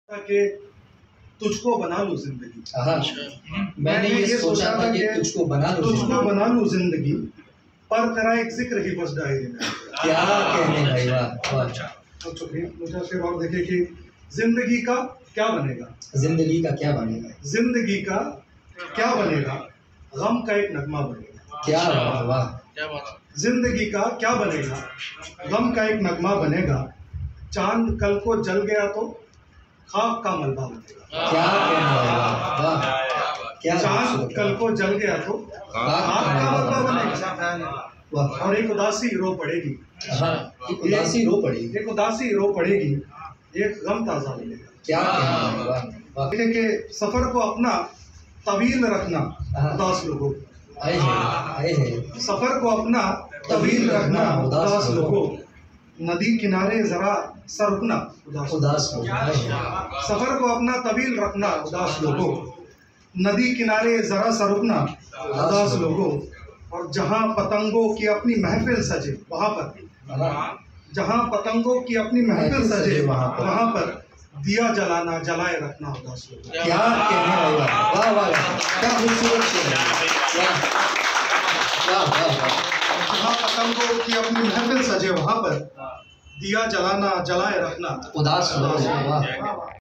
कि तुझको बना लूं जिंदगी। मैंने ये सोचा था कि तुझको बना लूं जिंदगी, पर तेरा एक जिक्र ही बस डायरी में। क्या कहने भाई, वाह। तो मुझे फिर और देखे कि जिंदगी का क्या बनेगा, जिंदगी का क्या बनेगा, जिंदगी का क्या बनेगा, गम का एक नगमा बनेगा। क्या वाह, जिंदगी का क्या बनेगा, गम का एक नगमा बनेगा। चांद कल को जल गया तो खाक का मलबा बनेगा। क्या कहना वाह, क्या चांद कल को जल गया तो खाक का मलबा बनेगा। और एक उदासी रो पड़ेगी, एक उदासी रो पड़ेगी, एक उदासी रो पड़ेगी, एक गम ताजा मिलेगा। क्या कहना वाह। के सफर को अपना तवील रखना उदास लोगों, सफर को अपना तवील रखना उदास लोगों। नदी किनारे जरा सर रुकना उदास लोगों, सफर को अपना तवील रखना उदास लोगों। नदी किनारे जरा सर रुकना उदास लोगों। और जहाँ पतंगों की अपनी महफिल सजे वहाँ पर, जहाँ पतंगों की अपनी महफिल सजे वहाँ पर दिया जलाना जलाए रखना उदास लोगों। क्या कहने वाह वाह, क्या खूबसूरत, जहाँ पतंगों की अपनी महफिल सजे वहाँ पर दिया जलाना जलाए रखना उदास लोगों।